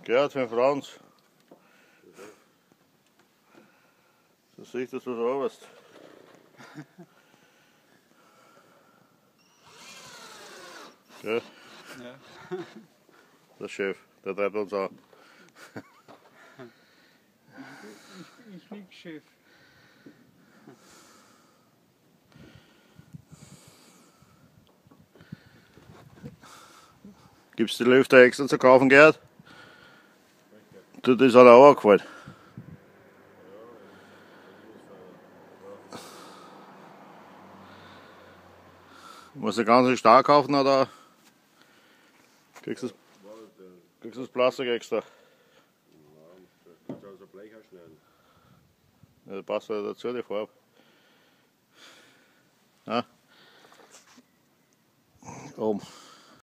Gerd von Franz. So sieht das, was du arbeitest. Gell? Ja. Der Chef, der treibt uns an. Ich bin Chef. Gibt's die Lüfter extra zu kaufen, Gerd? Du, das hat auch gefallen. Musst du ganz stark kaufen oder kriegst du das Plastik extra? Kannst du also Blech ausschneiden. Ja, das passt ja dazu, die Farbe. Ja. Oben.